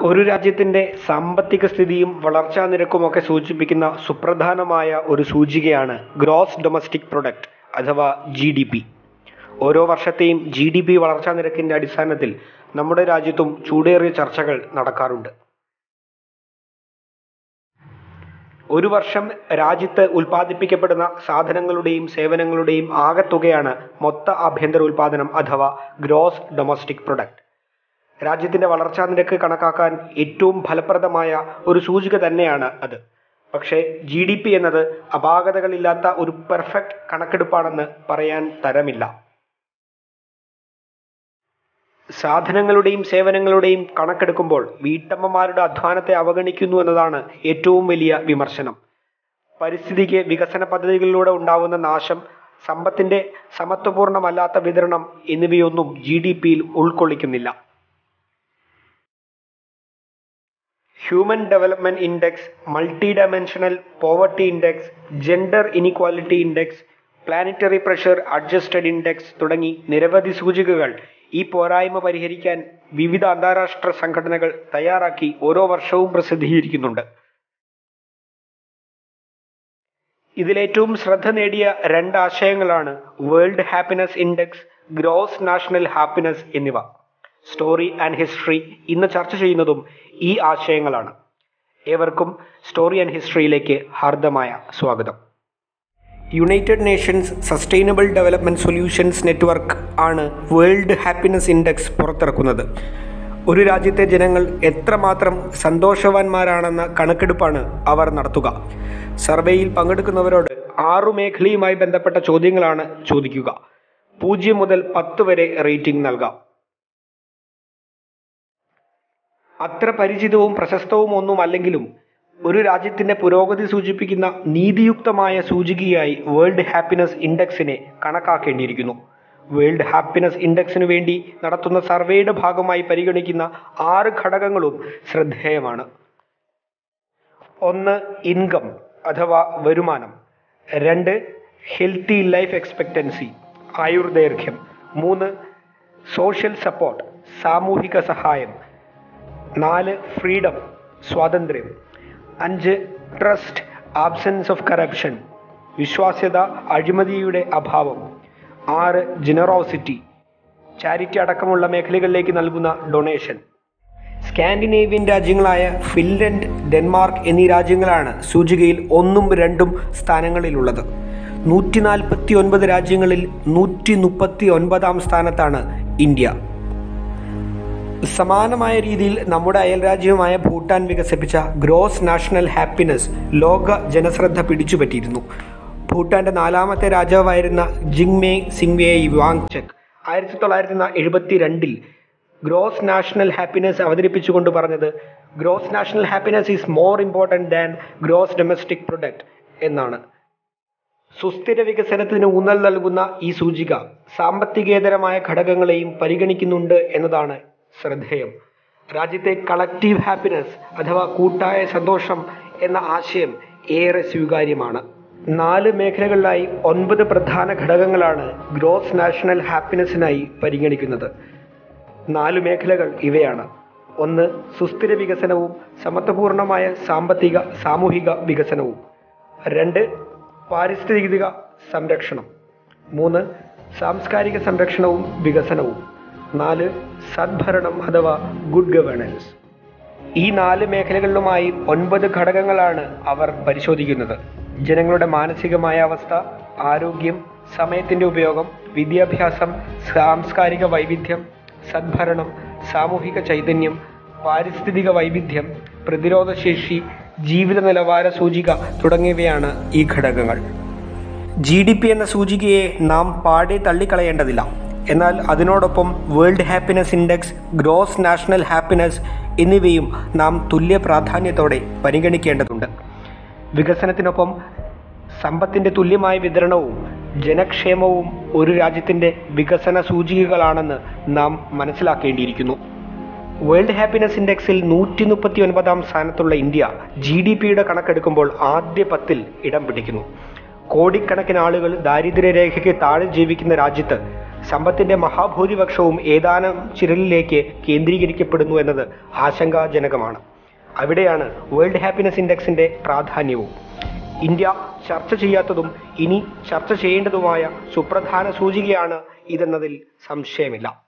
ഒരു രാജ്യത്തിൻ്റെ സാമ്പത്തിക സ്ഥിതിയും വളർച്ചാ നിരക്കുമൊക്കെ സൂചിപ്പിക്കുന്ന സുപ്രധാനമായ ഒരു സൂചികയാണ് ഗ്രോസ് ഡൊമസ്റ്റിക് പ്രൊഡക്റ്റ് അഥവാ GDP. ഓരോ വർഷത്തെയും GDP വളർച്ചാ നിരക്കിൻ്റെ അടിസ്ഥാനത്തിൽ നമ്മുടെ രാജ്യത്തും ചൂടേറിയ ചർച്ചകൾ നടക്കാറുണ്ട്. ഒരു വർഷം രാജ്യത്ത് ഉൽപ്പാദിപ്പിക്കപ്പെടുന്ന സാധനങ്ങളുടെയും സേവനങ്ങളുടെയും ആകെത്തുകയാണ് മൊത്ത ആഭ്യന്തര ഉൽപ്പാദനം അഥവാ ഗ്രോസ് ഡൊമസ്റ്റിക് പ്രൊഡക്റ്റ്. രാജ്യത്തിൻ്റെ വളർച്ചാ നിരക്ക് കണക്കാക്കാൻ ഏറ്റവും ഫലപ്രദമായ ഒരു സൂചിക തന്നെയാണ് അത്. പക്ഷേ GDP എന്നത് അപാകതകളില്ലാത്ത ഒരു പെർഫെക്റ്റ് കണക്കെടുപ്പാണെന്ന് പറയാൻ തരമില്ല. സാധനങ്ങളുടെയും സേവനങ്ങളുടെയും കണക്കെടുക്കുമ്പോൾ വീട്ടമ്മമാരുടെ അധ്വാനത്തെ അവഗണിക്കുന്നു എന്നതാണ് ഏറ്റവും വലിയ വിമർശനം. പരിസ്ഥിതിക്ക് വികസന പദ്ധതികളിലൂടെ ഉണ്ടാവുന്ന നാശം, സമ്പത്തിൻ്റെ സമത്വപൂർണ്ണമല്ലാത്ത വിതരണം എന്നിവയൊന്നും GDP-യിൽ ഉൾക്കൊള്ളിക്കുന്നില്ല. Human development index, multi dimensional poverty index, gender inequality index, planetary pressure adjusted index തുടങ്ങി നിരവധി സൂചികകൾ ഈ പോരായ്മ പരിഹരിക്കാൻ വിവിധ അന്താരാഷ്ട്ര സംഘടനകൾ തയ്യാറാക്കി ഓരോ വർഷവും പ്രസിദ്ധീകരിക്കുന്നുണ്ട്. ഇതിലേറ്റവും ശ്രദ്ധ നേടിയ രണ്ട് ആശയങ്ങളാണ് world happiness index, gross national happiness എന്നിവ. സ്റ്റോറി ആൻഡ് ഹിസ്റ്ററി ഇന്ന് ചർച്ച ചെയ്യുന്നതും ഈ ആശയങ്ങളാണ്. ഏവർക്കും സ്റ്റോറി ആൻഡ് ഹിസ്റ്ററിയിലേക്ക് ഹാർദമായ സ്വാഗതം. United Nations sustainable development solutions network ആണ് വേൾഡ് ഹാപ്പിനെസ് ഇൻഡെക്സ് പുറത്തിറക്കുന്നത്. ഒരു രാജ്യത്തെ ജനങ്ങൾ എത്രമാത്രം സന്തോഷവാന്മാരാണെന്ന കണക്കെടുപ്പാണ് അവർ നടത്തുക. സർവേയിൽ പങ്കെടുക്കുന്നവരോട് 6 മേഖലയുമായി ബന്ധപ്പെട്ട ചോദ്യങ്ങളാണ് ചോദിക്കുക. 0 മുതൽ 10 വരെ റേറ്റിംഗ് നൽകാം. അത്ര പരിചിതവും പ്രശസ്തവും ഒന്നുമല്ലെങ്കിലും ഒരു രാജ്യത്തിൻ്റെ പുരോഗതി സൂചിപ്പിക്കുന്ന നീതിയുക്തമായ സൂചികയായി വേൾഡ് ഹാപ്പിനെസ് ഇൻഡെക്സിനെ കണക്കാക്കേണ്ടിയിരിക്കുന്നു. വേൾഡ് ഹാപ്പിനെസ് ഇൻഡെക്സിനു വേണ്ടി നടത്തുന്ന സർവേയുടെ ഭാഗമായി പരിഗണിക്കുന്ന 6 ഘടകങ്ങളും ശ്രദ്ധേയമാണ്. 1. ഇൻകം അഥവാ വരുമാനം. 2. ഹെൽത്തി ലൈഫ് എക്സ്പെക്റ്റൻസി ആയുർദൈർഘ്യം. 3. സോഷ്യൽ സപ്പോർട്ട് സാമൂഹിക സഹായം. 4. ഫ്രീഡം സ്വാതന്ത്ര്യം. 5. ട്രസ്റ്റ് ആബ്സെൻസ് ഓഫ് കറപ്ഷൻ വിശ്വാസ്യത അഴിമതിയുടെ അഭാവം. 6. ജനറോസിറ്റി ചാരിറ്റി അടക്കമുള്ള മേഖലകളിലേക്ക് നൽകുന്ന ഡൊണേഷൻ. സ്കാൻഡിനേവിയൻ രാജ്യങ്ങളായ ഫിൻലൻഡ്, ഡെൻമാർക്ക് എന്നീ രാജ്യങ്ങളാണ് സൂചികയിൽ 1ഉം 2ഉം സ്ഥാനങ്ങളിലുള്ളത്. 149 രാജ്യങ്ങളിൽ 139-ാം സ്ഥാനത്താണ് ഇന്ത്യ. സമാനമായ രീതിയിൽ നമ്മുടെ അയൽരാജ്യമായ ഭൂട്ടാൻ വികസിപ്പിച്ച ഗ്രോസ് നാഷണൽ ഹാപ്പിനെസ് ലോക ജനശ്രദ്ധ പിടിച്ചുപറ്റിയിരുന്നു. ഭൂട്ടാന്റെ 4ാമത്തെ രാജാവായിരുന്ന Jigme Singye Wangchuck 1972 gross national happiness അവതരിപ്പിച്ചുകൊണ്ട് പറഞ്ഞത് gross national happiness is more important than gross domestic product എന്നാണ്. സുസ്ഥിര വികസനത്തിന് ഊന്നൽ നൽകുന്ന ഈ സൂചിക സാമ്പത്തികേതരമായ ഘടകങ്ങളെയും പരിഗണിക്കുന്നുണ്ട് എന്നതാണ് ശ്രദ്ധേയം. രാജ്യത്തെ കളക്റ്റീവ് ഹാപ്പിനെസ് അഥവാ കൂട്ടായ സന്തോഷം എന്ന ആശയം ഏറെ സ്വീകാര്യമാണ്. 4 മേഖലകളിലായി 9 പ്രധാന ഘടകങ്ങളാണ് ഗ്രോസ് നാഷണൽ ഹാപ്പിനെസ്സിനായി പരിഗണിക്കുന്നത്. 4 മേഖലകൾ ഇവയാണ്. 1. സുസ്ഥിര വികസനവും സമത്വപൂർണമായ സാമ്പത്തിക സാമൂഹിക വികസനവും. 2. പാരിസ്ഥിതിക സംരക്ഷണം. 3. സാംസ്കാരിക സംരക്ഷണവും വികസനവും. 4. സദ്ഭരണം അഥവാ ഗുഡ് ഗവേണൻസ്. ഈ 4 മേഖലകളിലുമായി 9 ഘടകങ്ങളാണ് അവർ പരിശോധിക്കുന്നത്. ജനങ്ങളുടെ മാനസികമായ അവസ്ഥ, ആരോഗ്യം, സമയത്തിൻ്റെ ഉപയോഗം, വിദ്യാഭ്യാസം, സാംസ്കാരിക വൈവിധ്യം, സദ്ഭരണം, സാമൂഹിക ചൈതന്യം, പാരിസ്ഥിതിക വൈവിധ്യം, പ്രതിരോധശേഷി, ജീവിത നിലവാര സൂചിക തുടങ്ങിയവയാണ് ഈ ഘടകങ്ങൾ. GDP എന്ന സൂചികയെ നാം പാടെ തള്ളിക്കളയേണ്ടതില്ല. എന്നാൽ അതിനോടൊപ്പം world happiness index, gross national happiness എന്നിവയും നാം തുല്യ പ്രാധാന്യത്തോടെ പരിഗണിക്കേണ്ടതുണ്ട്. വികസനത്തിനൊപ്പം സമ്പത്തിൻ്റെ തുല്യമായ വിതരണവും ജനക്ഷേമവും ഒരു രാജ്യത്തിൻ്റെ വികസന സൂചികകളാണെന്ന് നാം മനസ്സിലാക്കേണ്ടിയിരിക്കുന്നു. വേൾഡ് ഹാപ്പിനെസ് ഇൻഡെക്സിൽ 139-ാം സ്ഥാനത്തുള്ള ഇന്ത്യ GDP-യുടെ കണക്കെടുക്കുമ്പോൾ ആദ്യ 10-ൽ ഇടം പിടിക്കുന്നു. കോടിക്കണക്കിന് ആളുകൾ ദാരിദ്ര്യരേഖയ്ക്ക് താഴെ ജീവിക്കുന്ന രാജ്യത്ത് സമ്പത്തിന്റെ മഹാഭൂരിപക്ഷവും ഏതാനും ചിരലിലേക്ക് കേന്ദ്രീകരിക്കപ്പെടുന്നു എന്നത് ആശങ്കാജനകമാണ്. അവിടെയാണ് വേൾഡ് ഹാപ്പിനെസ് ഇൻഡെക്സിന്റെ പ്രാധാന്യവും. ഇന്ത്യ ചർച്ച ചെയ്യാത്തതും ഇനി ചർച്ച ചെയ്യേണ്ടതുമായ സുപ്രധാന സൂചികയാണ് ഇതെന്നതിൽ സംശയമില്ല.